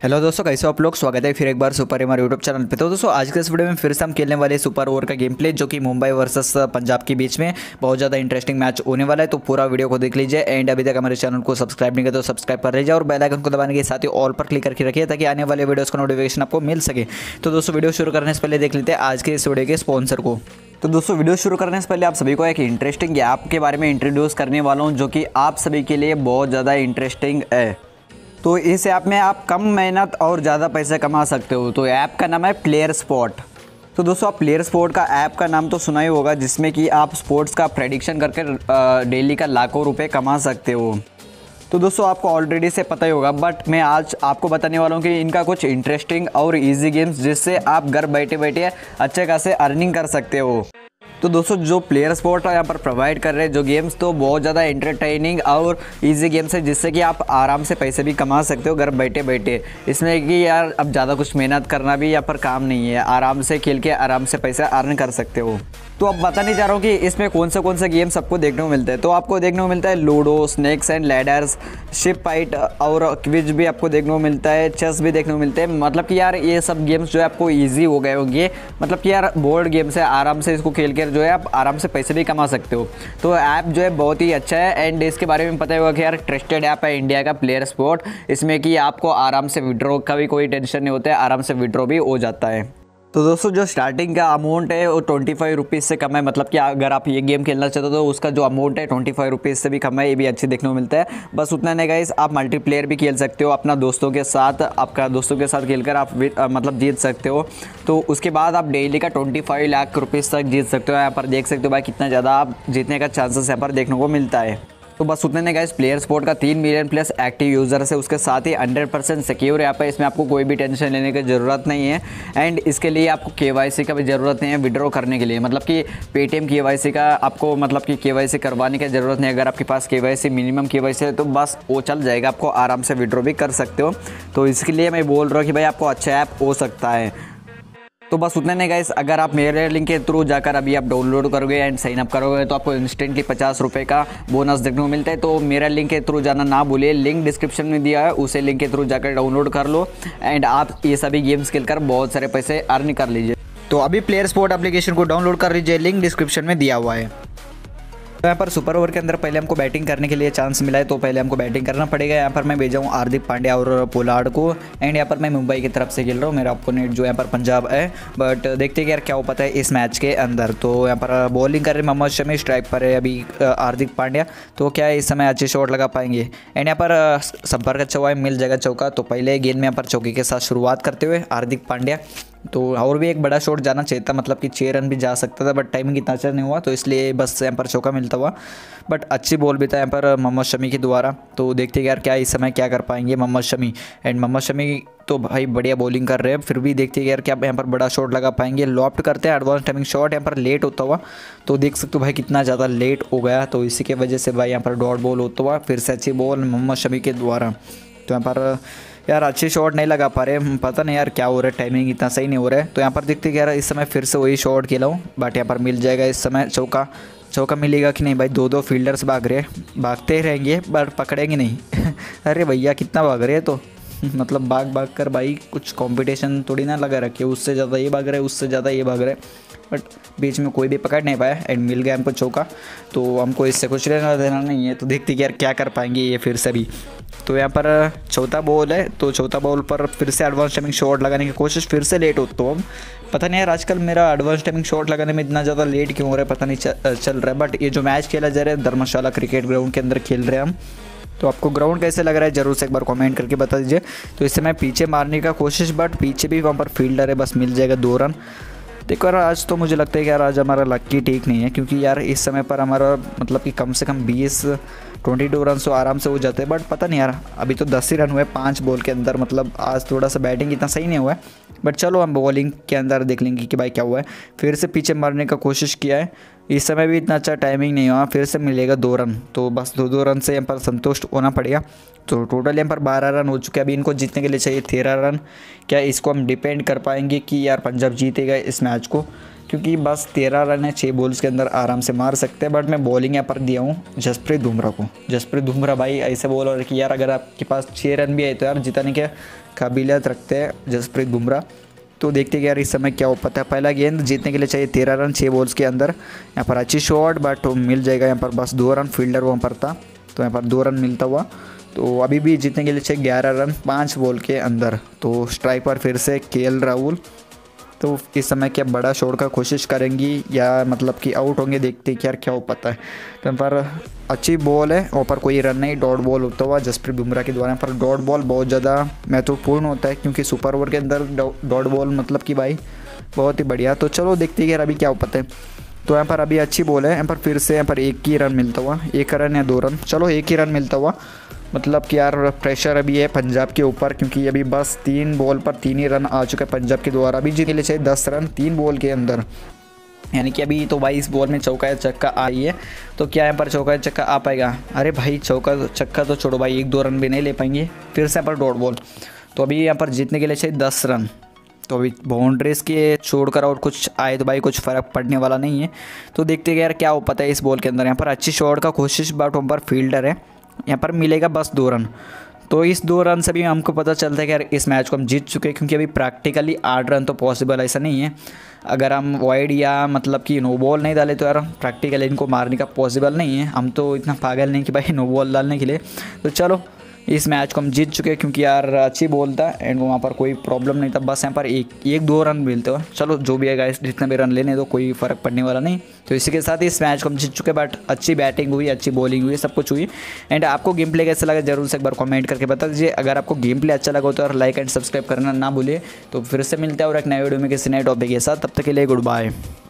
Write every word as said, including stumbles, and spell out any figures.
Hello दोस्तों, कैसे हो आप लोग। स्वागत है फिर एक बार सुपर हमारे यूट्यूब चैनल पे। तो दोस्तों आज के इस वीडियो में फिर से हम खेलने वाले सुपर ओवर का गेम प्ले, जो कि मुंबई वर्सेस पंजाब के बीच में बहुत ज़्यादा इंटरेस्टिंग मैच होने वाला है। तो पूरा वीडियो को देख लीजिए एंड अभी तक हमारे चैनल को सब्सक्राइब नहीं किया तो सब्सक्राइब कर लीजिए और बेल आइकन को दबाने के साथ ही ऑल पर क्लिक करके रखिए ताकि आने वाले वीडियोज़ का नोटिफिकेशन आपको मिल सके। तो दोस्तों वीडियो शुरू करने से पहले देख लेते हैं आज के इस वीडियो के स्पॉन्सर को। तो दोस्तों वीडियो शुरू करने से पहले आप सभी को एक इंटरेस्टिंग ऐप के बारे में इंट्रोड्यूस करने वाला हूँ, जो कि आप सभी के लिए बहुत ज़्यादा इंटरेस्टिंग है। तो इस ऐप में आप कम मेहनत और ज़्यादा पैसे कमा सकते हो। तो ऐप का नाम है प्लेयर स्पॉट। तो दोस्तों आप प्लेयर स्पॉट का ऐप का नाम तो सुना ही होगा, जिसमें कि आप स्पोर्ट्स का प्रेडिक्शन करके डेली का लाखों रुपए कमा सकते हो। तो दोस्तों आपको ऑलरेडी से पता ही होगा, बट मैं आज आपको बताने वाला हूँ कि इनका कुछ इंटरेस्टिंग और इजी गेम्स जिससे आप घर बैठे बैठे अच्छे खासे अर्निंग कर सकते हो। तो दोस्तों जो प्लेयर स्पॉट यहाँ पर प्रोवाइड कर रहे हैं जो गेम्स, तो बहुत ज़्यादा एंटरटेनिंग और इजी गेम्स है, जिससे कि आप आराम से पैसे भी कमा सकते हो घर बैठे बैठे। इसमें कि यार अब ज़्यादा कुछ मेहनत करना भी यहाँ पर काम नहीं है, आराम से खेल के आराम से पैसा अर्न कर सकते हो। तो अब बताने जा रहा हूँ कि इसमें कौन से कौन से गेम्स आपको देखने को मिलते हैं। तो आपको देखने को मिलता है Ludo, snakes and ladders, ship fight और क्विज भी आपको देखने को मिलता है, चेस भी देखने को मिलते हैं। मतलब कि यार ये सब गेम्स जो है आपको ईजी हो गए होंगे। मतलब कि यार बोर्ड गेम्स है, आराम से इसको खेल कर जो है आप आराम से पैसे भी कमा सकते हो। तो ऐप जो है बहुत ही अच्छा है एंड इसके बारे में पता होगा कि यार ट्रस्टेड ऐप है इंडिया का प्लेयर स्पॉट। इसमें कि आपको आराम से विड्रॉ का भी कोई टेंशन नहीं होता है, आराम से विड्रॉ भी हो जाता है। तो दोस्तों जो स्टार्टिंग का अमाउंट है वो ट्वेंटी फाइव रुपीज़ से कम है। मतलब कि अगर आप ये गेम खेलना चाहते हो तो उसका जो अमाउंट है ट्वेंटी फाइव रुपीज़ से भी कम है। ये भी अच्छी देखने को मिलता है। बस उतना नहीं गाइस, आप मल्टीप्लेयर भी खेल सकते हो अपना दोस्तों के साथ। आपका दोस्तों के साथ खेलकर आप मतलब जीत सकते हो। तो उसके बाद आप डेली का ट्वेंटी फाइव लाख रुपीज़ तक जीत सकते हो। यहाँ पर देख सकते हो भाई कितना ज़्यादा आप जीतने का चांसेस यहाँ पर देखने को मिलता है। तो बस उतने ने गाइस, प्लेयर स्पॉट का तीन मिलियन प्लस एक्टिव यूज़र्स है, उसके साथ ही हंड्रेड परसेंट सिक्योर ऐप है। इसमें आपको कोई भी टेंशन लेने की ज़रूरत नहीं है एंड इसके लिए आपको केवाईसी का भी ज़रूरत नहीं है विड्रॉ करने के लिए। मतलब कि पेटीएम केवाईसी का आपको मतलब कि केवाईसी करवाने की ज़रूरत नहीं है। अगर आपके पास केवाईसी मिनिमम केवाईसी है तो बस वो चल जाएगा, आपको आराम से विड्रॉ भी कर सकते हो। तो इसके लिए मैं बोल रहा हूँ कि भाई आपको अच्छा ऐप हो सकता है। तो बस उतने नहीं गाइस, अगर आप मेरे लिंक के थ्रू जाकर अभी आप डाउनलोड करोगे एंड साइन अप करोगे तो आपको इंस्टेंटली पचास रुपये का बोनस देखने को मिलता है। तो मेरा लिंक के थ्रू जाना ना भूलिए, लिंक डिस्क्रिप्शन में दिया है, उसे लिंक के थ्रू जाकर डाउनलोड कर लो एंड आप ये सभी गेम्स खेलकर बहुत सारे पैसे अर्न कर लीजिए। तो अभी प्लेयर स्पॉट एप्लीकेशन को डाउनलोड कर लीजिए, लिंक डिस्क्रिप्शन में दिया हुआ है। तो यहाँ पर सुपर ओवर के अंदर पहले हमको बैटिंग करने के लिए चांस मिला है, तो पहले हमको बैटिंग करना पड़ेगा। यहाँ पर मैं भेजा हूँ हार्दिक पांड्या और पोलार्ड को एंड यहाँ पर मैं मुंबई की तरफ से खेल रहा हूँ। मेरा अपोनेंट जो यहाँ पर पंजाब है, बट देखते हैं यार क्या हो पाता है इस मैच के अंदर। तो यहाँ पर बॉलिंग कर रहे मोहम्मद शमी, स्ट्राइक पर है अभी हार्दिक पांड्या। तो क्या है इस समय अच्छे शॉट लगा पाएंगे एंड यहाँ पर संपर्क अच्छा हुआ है, मिल जाएगा चौका। तो पहले गेंद में यहाँ पर चौके के साथ शुरुआत करते हुए हार्दिक पांड्या। तो और भी एक बड़ा शॉट जाना चाहिए था, मतलब कि छः रन भी जा सकता था, बट टाइमिंग इतना अच्छा नहीं हुआ, तो इसलिए बस यहाँ पर चौका मिलता हुआ। बट अच्छी बॉल भी था यहाँ पर मोहम्मद शमी के द्वारा। तो देखते हैं यार क्या इस समय क्या कर पाएंगे मोहम्मद शमी। एंड मोहम्मद शमी तो भाई बढ़िया बॉलिंग कर रहे हैं, फिर भी देखते हैं यार क्या यहाँ पर बड़ा शॉट लगा पाएंगे। लॉफ्ट करते हैं एडवांस टाइमिंग शॉट, यहाँ पर लेट होता हुआ। तो देख सकते हो भाई कितना ज़्यादा लेट हो गया, तो इसी की वजह से भाई यहाँ पर डॉट बॉल होता हुआ, फिर से अच्छी बॉल मोहम्मद शमी के द्वारा। तो यहाँ पर यार अच्छे शॉट नहीं लगा पा रहे, पता नहीं यार क्या हो रहा है, टाइमिंग इतना सही नहीं हो रहा है। तो यहाँ पर देखते हैं यार इस समय फिर से वही शॉट खेला हूँ, बट यहाँ पर मिल जाएगा इस समय चौका। चौका मिलेगा कि नहीं भाई, दो दो फील्डर्स भाग रहे हैं, भागते रहेंगे बट पकड़ेंगे नहीं। अरे भैया कितना भाग रहे हैं, तो मतलब भाग भाग कर भाई कुछ कंपटीशन थोड़ी ना लगा रखे, उससे ज़्यादा ये भाग रहे हैं, उससे ज़्यादा ये भाग रहे हैं, बट बीच में कोई भी पकड़ नहीं पाया एंड मिल गया हमको चौका। तो हमको इससे कुछ लेना देना नहीं है। तो देखते यार क्या कर पाएंगे ये फिर से भी। तो यहाँ पर चौथा बॉल है, तो चौथा बॉल पर फिर से एडवांस टाइमिंग शॉट लगाने की कोशिश, फिर से लेट हो। तो हम पता नहीं यार आजकल मेरा एडवांस टाइमिंग शॉट लगाने में इतना ज़्यादा लेट क्यों हो रहा है, पता नहीं चल रहा है। बट ये जो मैच खेला जा रहा है धर्मशाला क्रिकेट ग्राउंड के अंदर खेल रहे हैं हम। तो आपको ग्राउंड कैसे लग रहा है ज़रूर से एक बार कमेंट करके बता दीजिए। तो इससे मैं पीछे मारने का कोशिश, बट पीछे भी वहाँ पर फील्डर है, बस मिल जाएगा दो रन। देखो यार आज तो मुझे लगता है कि यार आज हमारा लक्की ठीक नहीं है, क्योंकि यार इस समय पर हमारा मतलब कि कम से कम बीस ट्वेंटी टू रन तो आराम से हो जाते हैं। बट पता नहीं यार अभी तो दस ही रन हुए पाँच बॉल के अंदर, मतलब आज थोड़ा सा बैटिंग इतना सही नहीं हुआ है। बट चलो हम बॉलिंग के अंदर देख लेंगे कि भाई क्या हुआ है। फिर से पीछे मारने का कोशिश किया है, इस समय भी इतना अच्छा टाइमिंग नहीं हुआ, फिर से मिलेगा दो रन। तो बस दो दो रन से यहाँ पर संतुष्ट होना पड़ेगा। तो टोटल यहाँ पर बारह रन हो चुके हैं, अभी इनको जीतने के लिए चाहिए तेरह रन। क्या इसको हम डिपेंड कर पाएंगे कि यार पंजाब जीतेगा इस मैच को, क्योंकि बस तेरह रन है छः बॉल्स के अंदर आराम से मार सकते हैं। बट मैं बॉलिंग यहाँ पर दिया हूँ जसप्रीत बुमराह को। जसप्रीत बुमराह भाई ऐसे बॉलर कि यार अगर आपके पास छः रन भी आए तो यार जिताने के काबिलियत रखते हैं जसप्रीत बुमराह। तो देखते हैं कि यार इस समय क्या हो पाता है। पहला गेंद जीतने के लिए चाहिए तेरह रन छः बॉल्स के अंदर। यहाँ पर अच्छी शॉट बट मिल जाएगा यहाँ पर बस दो रन, फील्डर वहाँ पर था तो यहाँ पर दो रन मिलता हुआ। तो अभी भी जीतने के लिए चाहिए ग्यारह रन पाँच बॉल के अंदर। तो स्ट्राइक पर फिर से के एल राहुल। तो इस समय क्या बड़ा शॉट का कोशिश करेंगी या मतलब कि आउट होंगे, देखते हैं कि यार क्या हो पाता है। तो यहाँ पर अच्छी बॉल है, वहाँ पर कोई रन नहीं, डॉट बॉल होता हुआ जसप्रीत बुमराह के द्वारा। यहाँ पर डॉट बॉल बहुत ज़्यादा महत्वपूर्ण होता है क्योंकि सुपर ओवर के अंदर डॉट बॉल मतलब कि भाई बहुत ही बढ़िया। तो चलो देखते हैं यार अभी क्या हो पाता है। तो यहाँ पर अभी अच्छी बॉल है, यहाँ पर फिर से यहाँ पर एक ही रन मिलता हुआ, एक रन या दो रन, चलो एक ही रन मिलता हुआ। मतलब कि यार प्रेशर अभी है पंजाब के ऊपर क्योंकि अभी बस तीन बॉल पर तीन ही रन आ चुके हैं पंजाब के द्वारा। अभी जीतने के लिए चाहिए दस रन तीन बॉल के अंदर, यानी कि अभी तो भाई इस बॉल में चौका या चक्का आई है। तो क्या यहाँ पर चौका या चक्का आ पाएगा? अरे भाई चौका चक्का तो छोड़ो भाई, एक दो रन भी नहीं ले पाएंगे। फिर से यहाँ पर डॉट बॉल। तो अभी यहाँ पर जीतने के लिए चाहिए दस रन। तो अभी बाउंड्रीज़ के छोड़कर और कुछ आए तो भाई कुछ फ़र्क पड़ने वाला नहीं है। तो देखते हैं यार क्या हो पाता है इस बॉल के अंदर। यहाँ पर अच्छी शॉट का कोशिश बट वहाँ पर फील्डर है, यहाँ पर मिलेगा बस दो रन। तो इस दो रन से भी हमको पता चलता है कि यार इस मैच को हम जीत चुके हैं क्योंकि अभी प्रैक्टिकली आठ रन तो पॉसिबल ऐसा नहीं है। अगर हम वाइड या मतलब कि नो बॉल नहीं डाले तो यार प्रैक्टिकली इनको मारने का पॉसिबल नहीं है। हम तो इतना पागल नहीं कि भाई नो बॉल डालने के लिए। तो चलो इस मैच को हम जीत चुके हैं क्योंकि यार अच्छी बॉल था एंड वहाँ पर कोई प्रॉब्लम नहीं था। बस यहाँ पर एक एक दो रन मिलते हो, चलो जो भी है गाइस, जितने भी रन लेने तो कोई फ़र्क पड़ने वाला नहीं। तो इसी के साथ इस मैच को हम जीत चुके। बट अच्छी बैटिंग हुई, अच्छी बॉलिंग हुई, सब कुछ हुई। एंड आपको गेम प्ले कैसा लगा जरूर से एक बार कमेंट करके बता दीजिए। अगर आपको गेम प्ले अच्छा लगा तो यार लाइक एंड सब्सक्राइब करना ना भूलिए। तो फिर से मिलते हैं और एक नए वीडियो में किसी नए टॉपिक के साथ, तब तक के लिए गुड बाय।